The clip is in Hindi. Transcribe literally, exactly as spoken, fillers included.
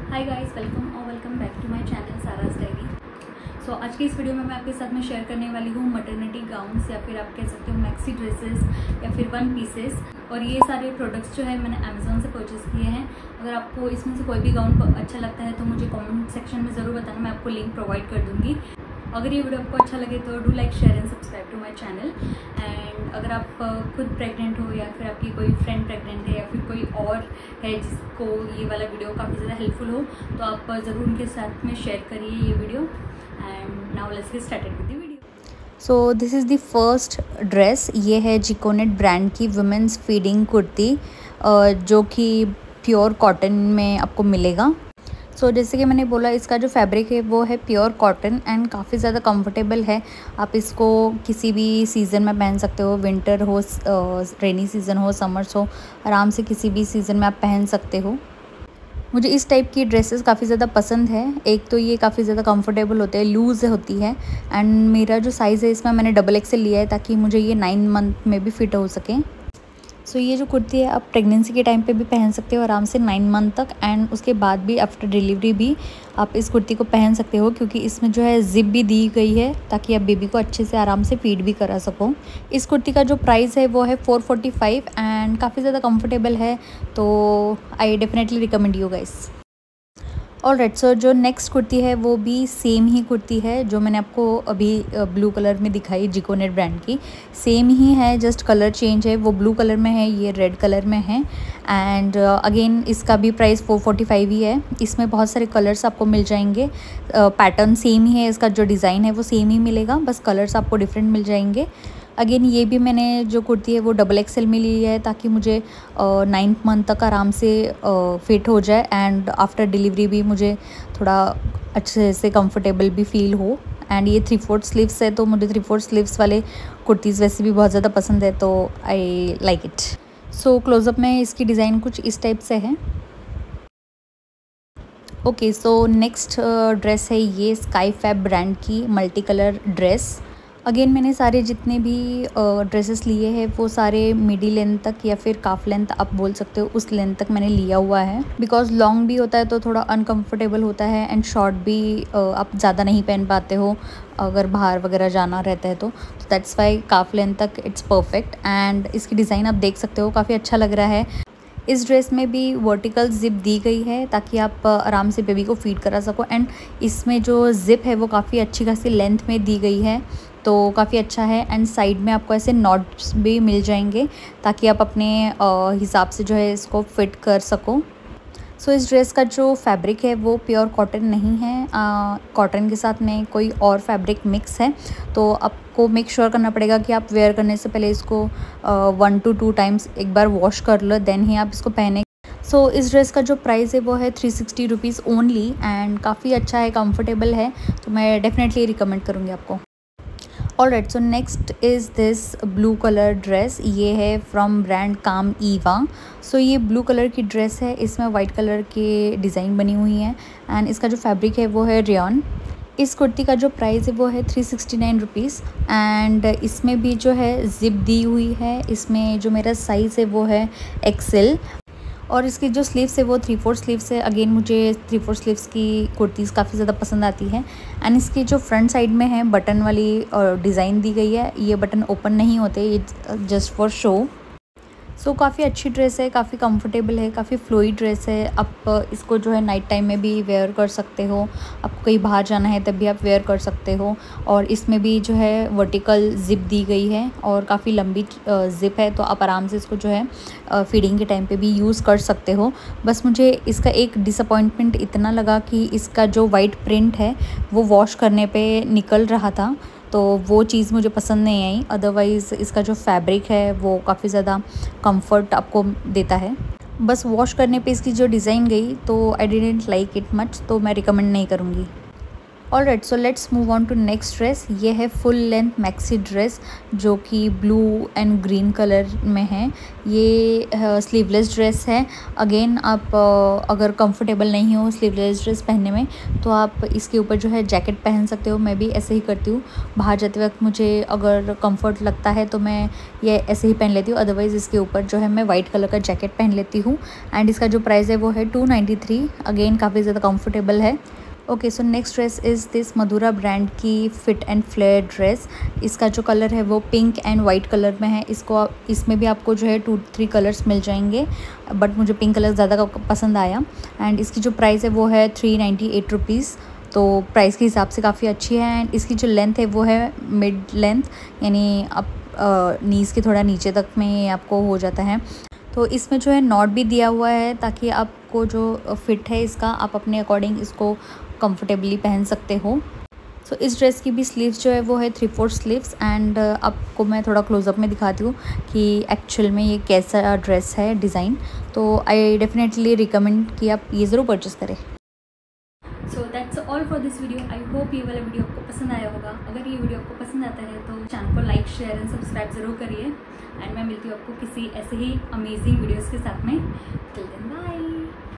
हाय गाइस, वेलकम और welcome back to my channel Sara's diary. So आज की इस वीडियो में मैं आपके साथ में शेयर करने वाली हूँ मटर्निटी गाउन्स या फिर आप कह सकते हो मैक्सी ड्रेसेस या फिर वन पीसेस। और ये सारे प्रोडक्ट्स जो है मैंने अमेज़ॉन से परचेज़ किए हैं। अगर आपको इसमें से कोई भी गाउन अच्छा लगता है तो मुझे कमेंट सेक्शन में ज़रूर बताना, मैं आपको लिंक प्रोवाइड कर दूँगी। अगर ये वीडियो आपको अच्छा लगे तो do like share and subscribe to my channel. And अगर आप खुद प्रेग्नेंट हो या फिर आपकी कोई फ्रेंड प्रेग्नेंट है या फिर कोई और है जिसको ये वाला वीडियो काफ़ी ज़्यादा हेल्पफुल हो तो आप ज़रूर उनके साथ में शेयर करिए ये video. And now let's get started with the video. So this is the first dress. ये है जिकोनेट ब्रांड की वुमेंस फीडिंग कुर्ती जो कि प्योर कॉटन में आपको मिलेगा। सो so, जैसे कि मैंने बोला, इसका जो फैब्रिक है वो है प्योर कॉटन एंड काफ़ी ज़्यादा कंफर्टेबल है। आप इसको किसी भी सीज़न में पहन सकते हो, विंटर हो, रेनी सीज़न हो, समर्स हो, आराम से किसी भी सीज़न में आप पहन सकते हो। मुझे इस टाइप की ड्रेसेस काफ़ी ज़्यादा पसंद है। एक तो ये काफ़ी ज़्यादा कंफर्टेबल होते हैं, लूज़ होती है एंड मेरा जो साइज़ है इसमें मैंने डबल एक्सेल लिया है ताकि मुझे ये नाइन मंथ में भी फिट हो सके। सो so, ये जो कुर्ती है आप प्रेगनेंसी के टाइम पे भी पहन सकते हो आराम से नाइन मंथ तक, एंड उसके बाद भी आफ्टर डिलीवरी भी आप इस कुर्ती को पहन सकते हो क्योंकि इसमें जो है जिप भी दी गई है ताकि आप बेबी को अच्छे से आराम से फीड भी करा सको। इस कुर्ती का जो प्राइस है वो है फोर फोर्टी फाइव एंड काफ़ी ज़्यादा कंफर्टेबल है, तो I definitely recommend you guys. और राइट, सो जो नेक्स्ट कुर्ती है वो भी सेम ही कुर्ती है जो मैंने आपको अभी ब्लू कलर में दिखाई, जिकोनेट ब्रांड की। सेम ही है, जस्ट कलर चेंज है। वो ब्लू कलर में है, ये रेड कलर में है। एंड अगेन uh, इसका भी प्राइस फोर फोर्टी फाइव ही है। इसमें बहुत सारे कलर्स आपको मिल जाएंगे। पैटर्न uh, सेम ही है, इसका जो डिज़ाइन है वो सेम ही मिलेगा, बस कलर्स आपको डिफरेंट मिल जाएंगे। अगेन ये भी मैंने जो कुर्ती है वो डबल एक्सेल में ली है ताकि मुझे नाइन्थ मंथ तक आराम से फिट हो जाए एंड आफ्टर डिलीवरी भी मुझे थोड़ा अच्छे से कंफर्टेबल भी फील हो। एंड ये थ्री फोर्थ स्लीव्स है तो मुझे थ्री फोर्थ स्लीव्स वाले कुर्तीज़ वैसे भी बहुत ज़्यादा पसंद है, तो I like it. So close up में इसकी डिज़ाइन कुछ इस टाइप से है। ओके, सो नेक्स्ट ड्रेस है ये स्काई फैब ब्रांड की मल्टी कलर ड्रेस। अगेन मैंने सारे जितने भी ड्रेसेस uh, लिए हैं वो सारे मिडी लेंथ तक या फिर काफ लेंथ आप बोल सकते हो, उस लेंथ तक मैंने लिया हुआ है। बिकॉज लॉन्ग भी होता है तो थोड़ा अनकंफर्टेबल होता है एंड शॉर्ट भी uh, आप ज़्यादा नहीं पहन पाते हो अगर बाहर वगैरह जाना रहता है तो दैट्स वाई काफ लेंथ तक इट्स परफेक्ट। एंड इसकी डिज़ाइन आप देख सकते हो, काफ़ी अच्छा लग रहा है। इस ड्रेस में भी वर्टिकल जिप दी गई है ताकि आप आराम से बेबी को फीड करा सको। एंड इसमें जो जिप है वो काफ़ी अच्छी खासी लेंथ में दी गई है, तो काफ़ी अच्छा है। एंड साइड में आपको ऐसे नॉट्स भी मिल जाएंगे ताकि आप अपने हिसाब से जो है इसको फिट कर सको। सो so, इस ड्रेस का जो फैब्रिक है वो प्योर कॉटन नहीं है, कॉटन के साथ में कोई और फैब्रिक मिक्स है, तो आपको मेक श्योर करना पड़ेगा कि आप वेयर करने से पहले इसको वन टू टू टाइम्स एक बार वॉश कर लो, देन ही आप इसको पहने। सो so, इस ड्रेस का जो प्राइस है वो है three sixty rupees only and काफ़ी अच्छा है, कंफर्टेबल है, तो मैं डेफिनेटली रिकमेंड करूँगी आपको। All right, so next is this blue colour dress. ये है फ्रॉम ब्रांड काम ईवा। सो ये ब्लू कलर की ड्रेस है, इसमें वाइट कलर के डिज़ाइन बनी हुई है एंड इसका जो फैब्रिक है वो है रेयॉन। इस कुर्ती का जो प्राइस है वो है three sixty nine rupees and इसमें भी जो है जिप दी हुई है। इसमें जो मेरा साइज़ है वो है एक्सेल और इसकी जो स्लीव्स है वो थ्री फोर्थ स्लीव्स है। अगेन मुझे थ्री फोर्थ स्लीव्स की कुर्तीज़ काफ़ी ज़्यादा पसंद आती है। एंड इसकी जो फ्रंट साइड में है बटन वाली डिज़ाइन दी गई है, ये बटन ओपन नहीं होते, ये just for show. So so, काफ़ी अच्छी ड्रेस है, काफ़ी कंफर्टेबल है, काफ़ी फ्लोई ड्रेस है। आप इसको जो है नाइट टाइम में भी वेयर कर सकते हो, आपको कहीं बाहर जाना है तब भी आप वेयर कर सकते हो। और इसमें भी जो है वर्टिकल जिप दी गई है और काफ़ी लंबी जिप है, तो आप आराम से इसको जो है फीडिंग के टाइम पे भी यूज़ कर सकते हो। बस मुझे इसका एक डिसअपॉइंटमेंट इतना लगा कि इसका जो वाइट प्रिंट है वो वॉश करने पर निकल रहा था, तो वो चीज़ मुझे पसंद नहीं आई। अदरवाइज़ इसका जो फैब्रिक है वो काफ़ी ज़्यादा कंफर्ट आपको देता है। बस वॉश करने पे इसकी जो डिज़ाइन गई तो I didn't like it much, तो मैं रिकमेंड नहीं करूँगी। All right, so let's move on to next dress. ये है फुल लेंथ मैक्सी ड्रेस जो कि ब्लू एंड ग्रीन कलर में है। ये स्लीवलेस ड्रेस है। अगेन आप uh, अगर कंफर्टेबल नहीं हो स्लीवलेस ड्रेस पहनने में तो आप इसके ऊपर जो है जैकेट पहन सकते हो। मैं भी ऐसे ही करती हूँ, बाहर जाते वक्त मुझे अगर कंफर्ट लगता है तो मैं ये ऐसे ही पहन लेती हूँ, अदरवाइज़ इसके ऊपर जो है मैं वाइट कलर का जैकेट पहन लेती हूँ। एंड इसका जो प्राइस है वो है टू नाइन्टी थ्री। अगेन काफ़ी ज़्यादा कंफर्टेबल है। Okay, so next dress is this Madhura brand की फिट एंड फ्लेयर ड्रेस। इसका जो कलर है वो पिंक एंड वाइट कलर में है। इसको इसमें भी आपको जो है टू थ्री कलर्स मिल जाएंगे, बट मुझे पिंक कलर ज़्यादा पसंद आया। एंड इसकी जो प्राइस है वो है थ्री नाइन्टी एट रुपीज़, तो प्राइस के हिसाब से काफ़ी अच्छी है। एंड इसकी जो लेंथ है वो है मिड लेंथ, यानी आप नीज़ के थोड़ा नीचे तक में आपको हो जाता है। तो इसमें जो है नॉट भी दिया हुआ है ताकि आपको जो फिट है इसका आप अपने अकॉर्डिंग इसको कंफर्टेबली पहन सकते हो। सो so, इस ड्रेस की भी स्लीव्स जो है वो है थ्री फोर्थ स्लीव्स। एंड आपको मैं थोड़ा क्लोजअप में दिखाती हूँ कि एक्चुअल में ये कैसा ड्रेस है डिज़ाइन। तो आई डेफिनेटली रिकमेंड कि आप ये ज़रूर परचेस करें। So that's all for this video. I hope ये वाला वीडियो आपको पसंद आया होगा। अगर ये वीडियो आपको पसंद आता है तो चैनल को लाइक शेयर एंड सब्सक्राइब ज़रूर करिए। एंड मैं मिलती हूँ आपको किसी ऐसे ही अमेजिंग वीडियोज़ के साथ में। Till then bye.